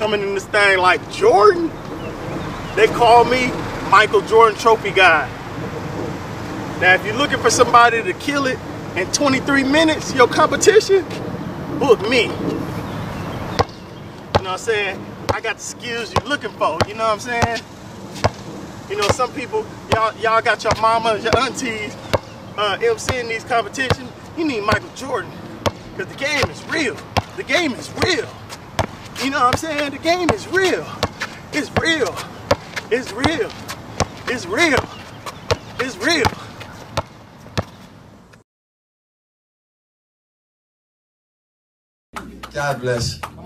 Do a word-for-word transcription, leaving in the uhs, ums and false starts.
coming in this thing like Jordan. They call me Michael Jordan Trophy Guy. Now, if you're looking for somebody to kill it in twenty-three minutes, your competition, book me. You know what I'm saying? I got the skills you're looking for, you know what I'm saying? You know, some people, y'all y'all got your mamas, your aunties uh, emceeing these competitions. You need Michael Jordan, because the game is real. The game is real. You know what I'm saying? The game is real. It's real. It's real. It's real. It's real. God bless.